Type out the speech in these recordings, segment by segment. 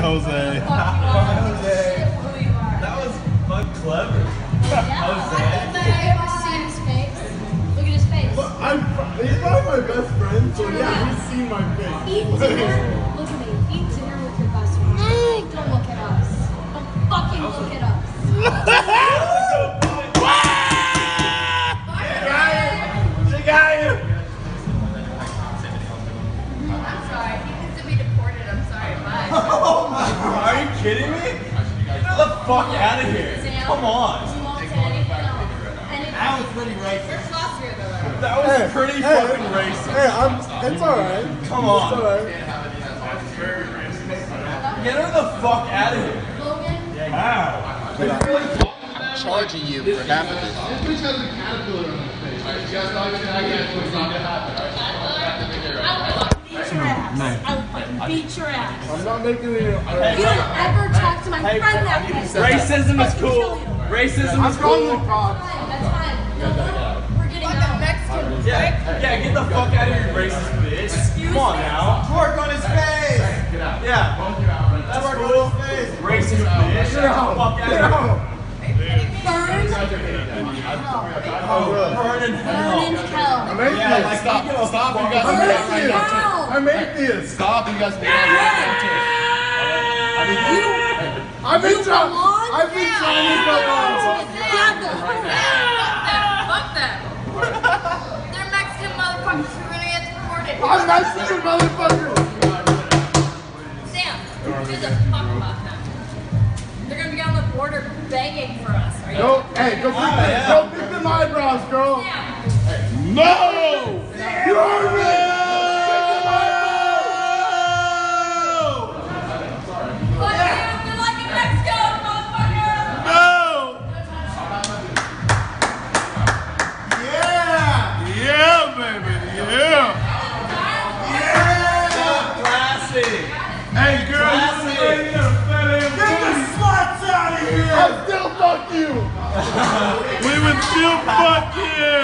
Jose. Jose. That was clever. Jose. Have you ever seen his face? Look at his face. He's probably my best friend, so yeah, he's seen my face. Eat dinner. Look at me. Eat dinner with your best friend. Don't look at us. Don't fucking look at us. She got you. I'm sorry. He needs to be deported. I'm sorry. Bye. Oh my God. Are you kidding me? Get the fuck out of here. Come on. You won't say anything else. That was pretty racist. You're saucier though. That was pretty fucking racist. Hey, it's alright. Come on. It's alright. Get her the fuck out of here. Logan? Wow. Charging you for half of this. This bitch has a caterpillar on her face. I would fucking beat your ass. I'm not making it. You don't ever talk to my friend that way. Racism is cool. Racism is cool. That's fine. We're getting out. Mexicans, Yeah, get the fuck out of here, racist bitch. Come on now. Twerk on his face! Yeah. That's cool. Racist bitch. Get the fuck out of here. Burn. Burn in hell. Burn in hell. I'm atheist. Stop, you guys. I'm atheist. Stop, you guys. I've been trying this for a long time. Fuck them. They're Mexican motherfuckers who really get deported. I'm Mexican, motherfucker. Sam, who gives a fuck about them? They're gonna be on the border begging for us. Are you? Go fix them eyebrows, girl. Sam. No! You're But you're like in Mexico, motherfucker. Yeah, baby, yeah. Classy. Hey, girl, Get the sluts out of here. I'll still fuck you. We would still fuck you.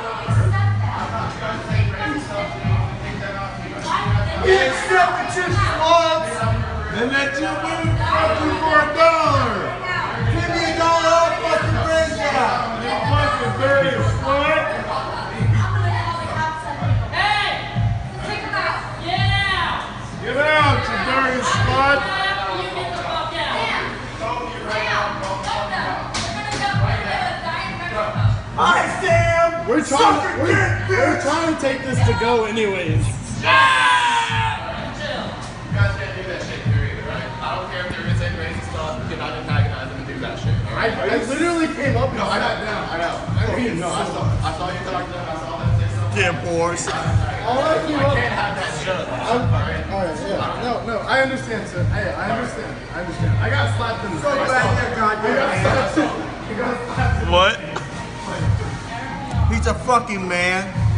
We accept that you're sluts. And let you move fucking for $1. Give me $1, I'll fucking bring that. You fucking dirty slut. Hey! Take them out. Yeah! Get out, you dirty slut. You get the fuck out. Hi, Sam. We're trying to take this to go anyways. You guys can't do that shit here either, right? I don't care if they're gonna say racist stuff, you cannot antagonize them and do that shit. Alright? I literally came up and No, I sat know. down. I mean, no, I saw you talk to them, I saw them say something. Yeah, boys. All I came I up. can't have that shit. Alright, yeah. No, I understand, sir. Hey, I understand. I got slapped in the face. What? He's a fucking man.